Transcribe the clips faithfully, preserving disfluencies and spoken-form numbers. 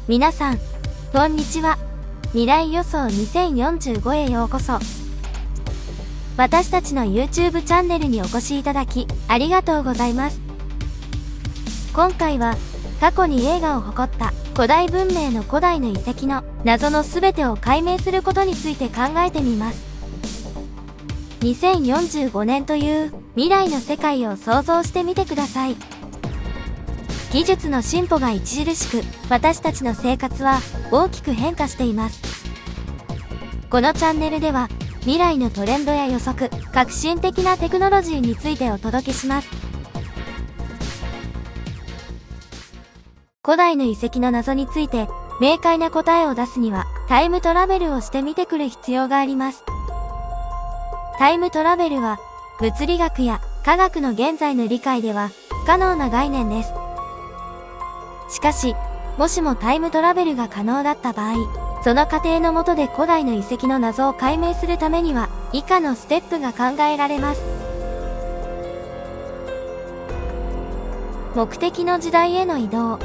皆さん、こんにちは。未来予想にせんよんじゅうごへようこそ。私たちの YouTube チャンネルにお越しいただき、ありがとうございます。今回は、過去に栄華を誇った古代文明の古代の遺跡の謎のすべてを解明することについて考えてみます。にせんよんじゅうごねんという未来の世界を想像してみてください。技術の進歩が著しく、私たちの生活は大きく変化しています。このチャンネルでは、未来のトレンドや予測、革新的なテクノロジーについてお届けします。古代の遺跡の謎について、明快な答えを出すには、タイムトラベルをしてみてくる必要があります。タイムトラベルは、物理学や科学の現在の理解では不可能な概念です。しかし、もしもタイムトラベルが可能だった場合、その過程の下で古代の遺跡の謎を解明するためには、以下のステップが考えられます。目的の時代への移動。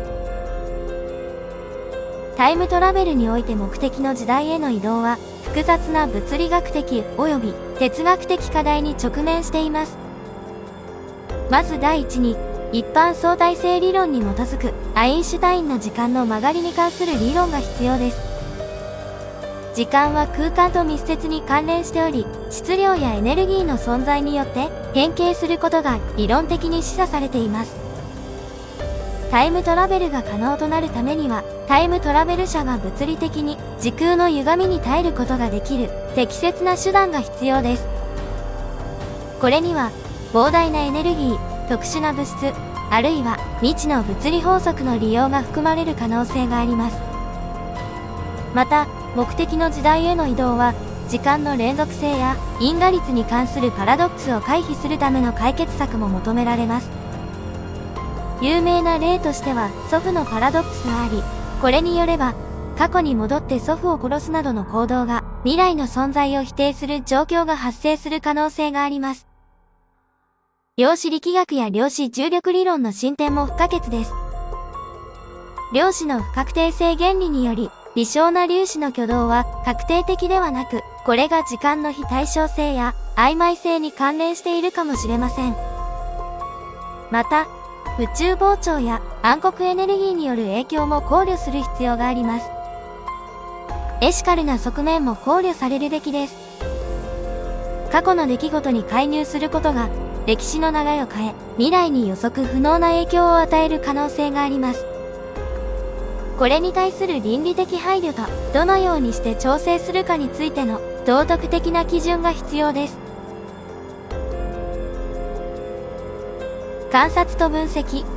タイムトラベルにおいて目的の時代への移動は、複雑な物理学的及び哲学的課題に直面しています。まず第一に、一般相対性理論に基づくアインシュタインの時間の曲がりに関する理論が必要です。時間は空間と密接に関連しており、質量やエネルギーの存在によって変形することが理論的に示唆されています。タイムトラベルが可能となるためには、タイムトラベル者が物理的に時空の歪みに耐えることができる適切な手段が必要です。これには、膨大なエネルギー、特殊な物質、あるいは未知の物理法則の利用が含まれる可能性があります。また、目的の時代への移動は、時間の連続性や因果率に関するパラドックスを回避するための解決策も求められます。有名な例としては、祖父のパラドックスがあり、これによれば、過去に戻って祖父を殺すなどの行動が、未来の存在を否定する状況が発生する可能性があります。量子力学や量子重力理論の進展も不可欠です。量子の不確定性原理により、微小な粒子の挙動は確定的ではなく、これが時間の非対称性や曖昧性に関連しているかもしれません。また、宇宙膨張や暗黒エネルギーによる影響も考慮する必要があります。エシカルな側面も考慮されるべきです。過去の出来事に介入することが、歴史の流れを変え、未来に予測不能な影響を与える可能性があります。これに対する倫理的配慮と、どのようにして調整するかについての道徳的な基準が必要です。観察と分析。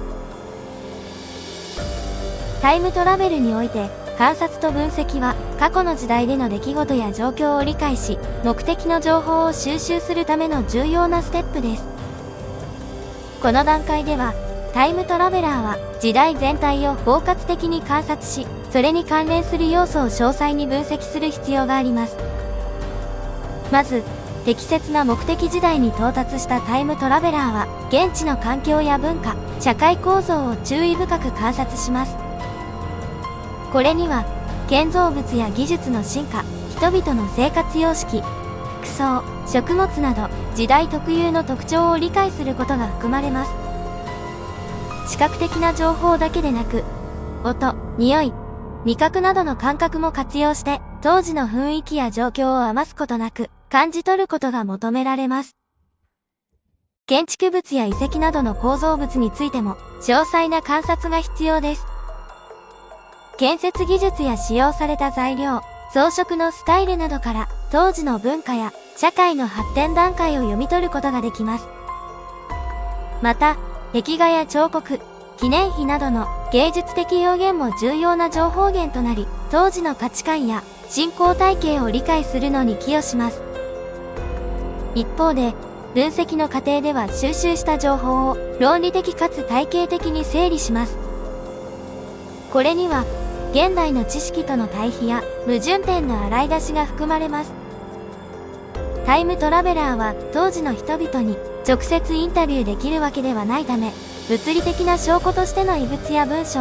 タイムトラベルにおいて、観察と分析は、過去の時代での出来事や状況を理解し、目的の情報を収集するための重要なステップです。この段階では、タイムトラベラーは、時代全体を包括的に観察し、それに関連する要素を詳細に分析する必要があります。まず、適切な目的時代に到達したタイムトラベラーは、現地の環境や文化、社会構造を注意深く観察します。これには、建造物や技術の進化、人々の生活様式、服装、食物など、時代特有の特徴を理解することが含まれます。視覚的な情報だけでなく、音、匂い、味覚などの感覚も活用して、当時の雰囲気や状況を余すことなく、感じ取ることが求められます。建築物や遺跡などの構造物についても、詳細な観察が必要です。建設技術や使用された材料、装飾のスタイルなどから、当時の文化や社会の発展段階を読み取ることができます。また、壁画や彫刻、記念碑などの芸術的表現も重要な情報源となり、当時の価値観や信仰体系を理解するのに寄与します。一方で、分析の過程では収集した情報を論理的かつ体系的に整理します。これには、現代の知識との対比や矛盾点の洗い出しが含まれます。タイムトラベラーは当時の人々に直接インタビューできるわけではないため、物理的な証拠としての遺物や文書、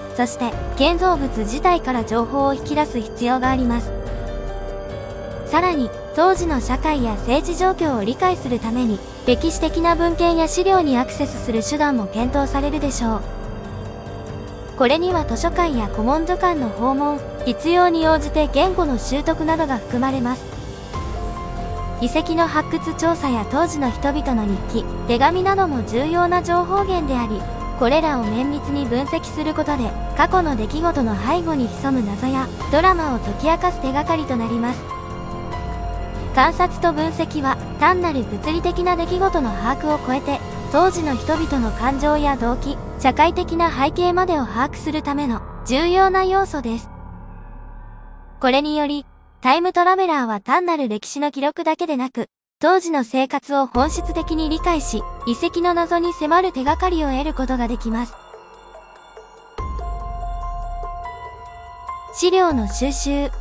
そして建造物自体から情報を引き出す必要があります。さらに、当時の社会や政治状況を理解するために、歴史的な文献や資料にアクセスする手段も検討されるでしょう。これには図書館や古文書館の訪問、必要に応じて言語の習得などが含まれます。遺跡の発掘調査や当時の人々の日記、手紙なども重要な情報源であり、これらを綿密に分析することで、過去の出来事の背後に潜む謎やドラマを解き明かす手がかりとなります。観察と分析は、単なる物理的な出来事の把握を超えて、当時の人々の感情や動機、社会的な背景までを把握するための重要な要素です。これにより、タイムトラベラーは単なる歴史の記録だけでなく、当時の生活を本質的に理解し、遺跡の謎に迫る手がかりを得ることができます。資料の収集。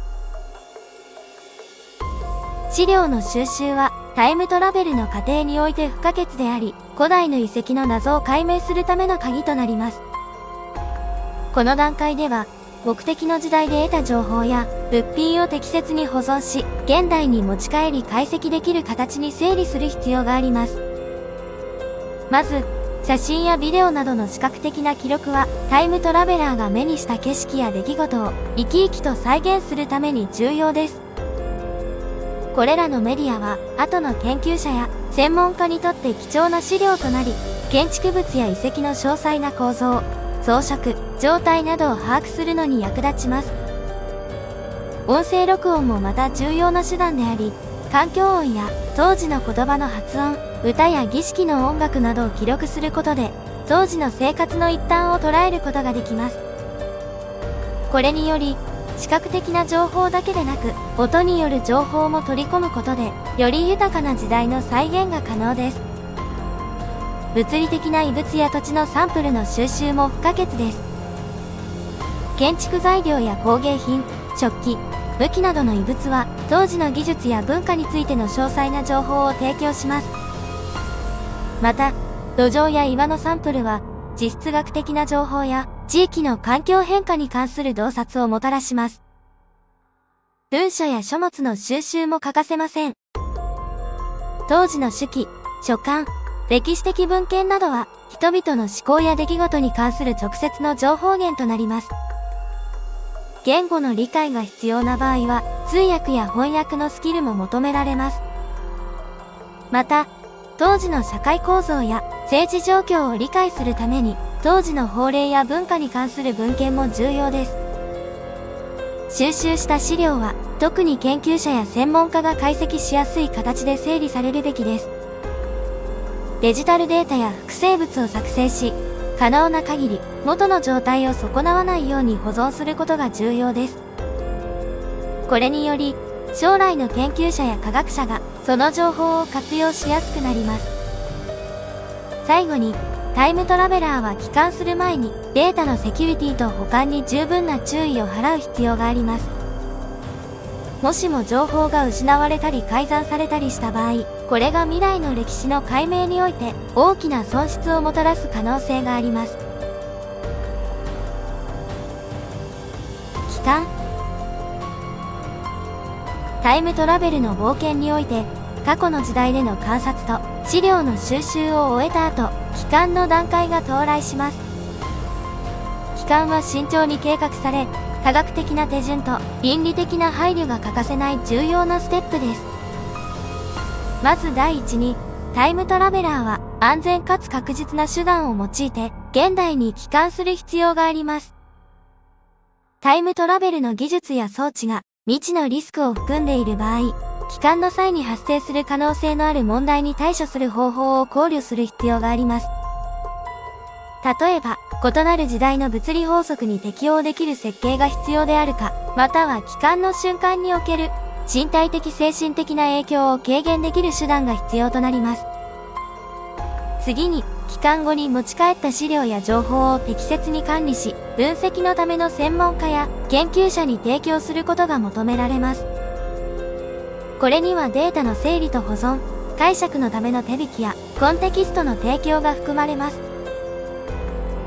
資料の収集は、タイムトラベルの過程において不可欠であり、古代の遺跡の謎を解明するための鍵となります。この段階では、目的の時代で得た情報や物品を適切に保存し、現代に持ち帰り解析できる形に整理する必要があります。まず、写真やビデオなどの視覚的な記録は、タイムトラベラーが目にした景色や出来事を生き生きと再現するために重要です。これらのメディアは、後の研究者や専門家にとって貴重な資料となり、建築物や遺跡の詳細な構造、装飾、状態などを把握するのに役立ちます。音声録音もまた重要な手段であり、環境音や当時の言葉の発音、歌や儀式の音楽などを記録することで、当時の生活の一端を捉えることができます。これにより、視覚的な情報だけでなく、音による情報も取り込むことで、より豊かな時代の再現が可能です。物理的な遺物や土地のサンプルの収集も不可欠です。建築材料や工芸品、食器、武器などの遺物は、当時の技術や文化についての詳細な情報を提供します。また、土壌や岩のサンプルは、地質学的な情報や、地域の環境変化に関する洞察をもたらします。文書や書物の収集も欠かせません。当時の手記、書簡、歴史的文献などは、人々の思考や出来事に関する直接の情報源となります。言語の理解が必要な場合は、通訳や翻訳のスキルも求められます。また、当時の社会構造や政治状況を理解するために、当時の法令や文化に関する文献も重要です。収集した資料は、特に研究者や専門家が解析しやすい形で整理されるべきです。デジタルデータや複製物を作成し、可能な限り元の状態を損なわないように保存することが重要です。これにより、将来の研究者や科学者がその情報を活用しやすくなります。最後に、タイムトラベラーは帰還する前にデータのセキュリティと保管に十分な注意を払う必要があります。もしも情報が失われたり改ざんされたりした場合、これが未来の歴史の解明において大きな損失をもたらす可能性があります。帰還。タイムトラベルの冒険において、過去の時代での観察と資料の収集を終えた後、帰還の段階が到来します。帰還は慎重に計画され、科学的な手順と倫理的な配慮が欠かせない重要なステップです。まず第一に、タイムトラベラーは安全かつ確実な手段を用いて現代に帰還する必要があります。タイムトラベルの技術や装置が未知のリスクを含んでいる場合、帰還の際に発生する可能性のある問題に対処する方法を考慮する必要があります。例えば、異なる時代の物理法則に適応できる設計が必要であるか、または帰還の瞬間における身体的精神的な影響を軽減できる手段が必要となります。次に、帰還後に持ち帰った資料や情報を適切に管理し、分析のための専門家や研究者に提供することが求められます。これにはデータの整理と保存、解釈のための手引きやコンテキストの提供が含まれます。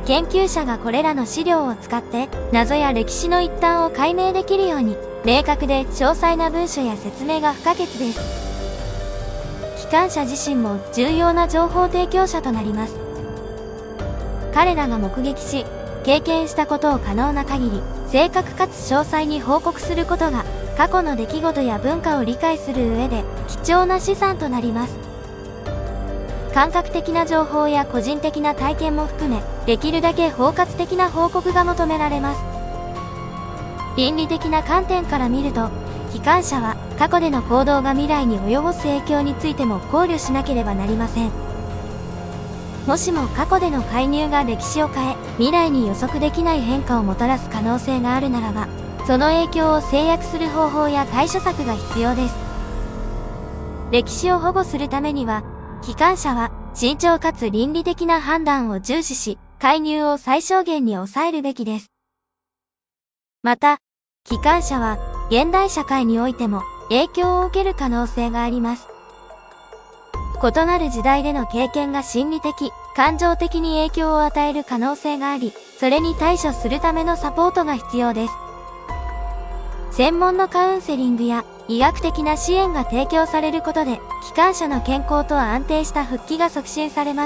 研究者がこれらの資料を使って謎や歴史の一端を解明できるように、明確で詳細な文書や説明が不可欠です。機関車自身も重要な情報提供者となります。彼らが目撃し、経験したことを可能な限り、正確かつ詳細に報告することが、過去の出来事や文化を理解する上で貴重な資産となります。感覚的な情報や個人的な体験も含め、できるだけ包括的な報告が求められます。倫理的な観点から見ると、機関車は過去での行動が未来に及ぼす影響についても考慮しなければなりません。もしも過去での介入が歴史を変え、未来に予測できない変化をもたらす可能性があるならば、その影響を制約する方法や対処策が必要です。歴史を保護するためには、機関車は慎重かつ倫理的な判断を重視し、介入を最小限に抑えるべきです。また、機関車は現代社会においても影響を受ける可能性があります。異なる時代での経験が心理的、感情的に影響を与える可能性があり、それに対処するためのサポートが必要です。専門のカウンセリングや医学的な支援が提供されることで、機関車の健康と安定した復帰が促進されます。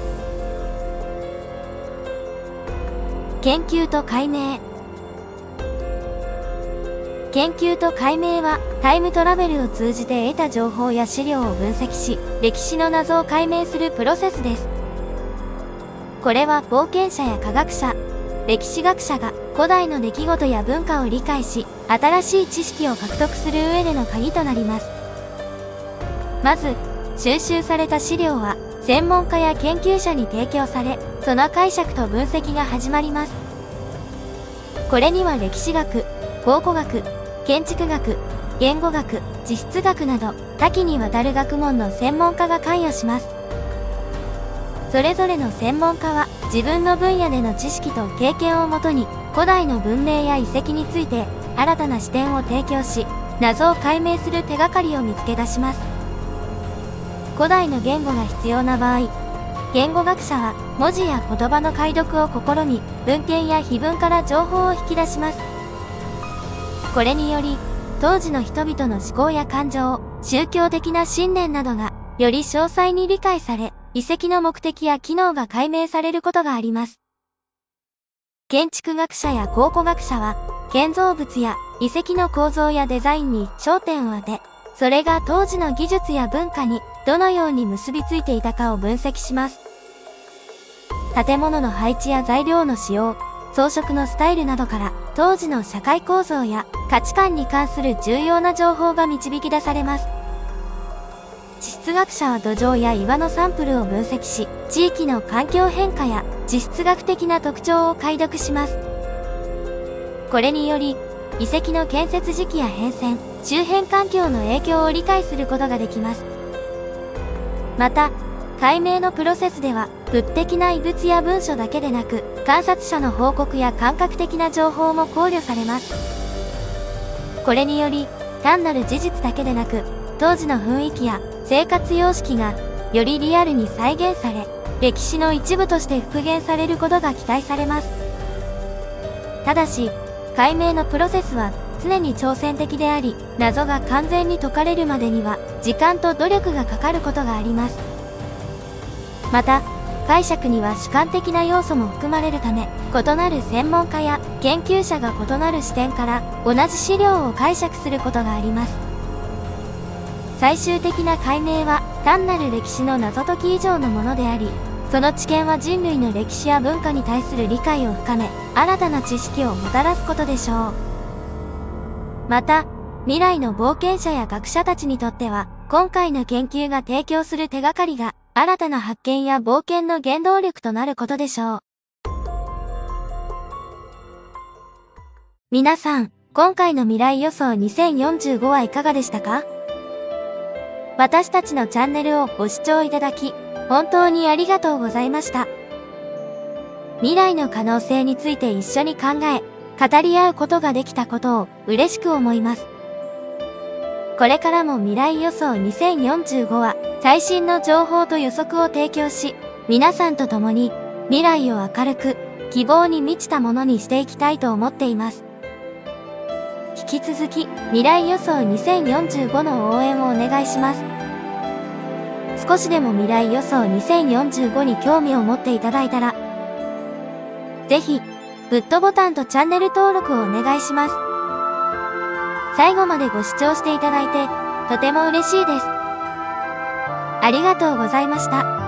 研究と解明。研究と解明は、タイムトラベルを通じて得た情報や資料を分析し、歴史の謎を解明するプロセスです。これは冒険者や科学者、歴史学者が古代の出来事や文化を理解し、新しい知識を獲得する上での鍵となります。まず、収集された資料は、専門家や研究者に提供され、その解釈と分析が始まります。これには歴史学、考古学、建築学、言語学、地質学など多岐にわたる学問の専門家が関与します。それぞれの専門家は自分の分野での知識と経験をもとに古代の文明や遺跡について新たな視点を提供し、謎を解明する手がかりを見つけ出します。古代の言語が必要な場合、言語学者は文字や言葉の解読を試み、文献や碑文から情報を引き出します。これにより、当時の人々の思考や感情、宗教的な信念などが、より詳細に理解され、遺跡の目的や機能が解明されることがあります。建築学者や考古学者は、建造物や遺跡の構造やデザインに焦点を当て、それが当時の技術や文化にどのように結びついていたかを分析します。建物の配置や材料の使用、装飾のスタイルなどから当時の社会構造や価値観に関する重要な情報が導き出されます。地質学者は土壌や岩のサンプルを分析し、地域の環境変化や地質学的な特徴を解読します。これにより、遺跡の建設時期や変遷、周辺環境の影響を理解することができます。また、解明のプロセスでは、物的な遺物や文書だけでなく、観察者の報告や感覚的な情報も考慮されます。これにより、単なる事実だけでなく、当時の雰囲気や生活様式が、よりリアルに再現され、歴史の一部として復元されることが期待されます。ただし、解明のプロセスは常に挑戦的であり、謎が完全に解かれるまでには、時間と努力がかかることがあります。また、解釈には主観的な要素も含まれるため、異なる専門家や研究者が異なる視点から同じ資料を解釈することがあります。最終的な解明は単なる歴史の謎解き以上のものであり、その知見は人類の歴史や文化に対する理解を深め、新たな知識をもたらすことでしょう。また、未来の冒険者や学者たちにとっては、今回の研究が提供する手がかりが、新たな発見や冒険の原動力となることでしょう。皆さん、今回の未来予想にせんよんじゅうごはいかがでしたか？私たちのチャンネルをご視聴いただき、本当にありがとうございました。未来の可能性について一緒に考え、語り合うことができたことを嬉しく思います。これからも未来予想にせんよんじゅうごは最新の情報と予測を提供し、皆さんと共に未来を明るく、希望に満ちたものにしていきたいと思っています。引き続き、未来予想にせんよんじゅうごの応援をお願いします。少しでも未来予想にせんよんじゅうごに興味を持っていただいたら、ぜひ、グッドボタンとチャンネル登録をお願いします。最後までご視聴していただいて、とても嬉しいです。ありがとうございました。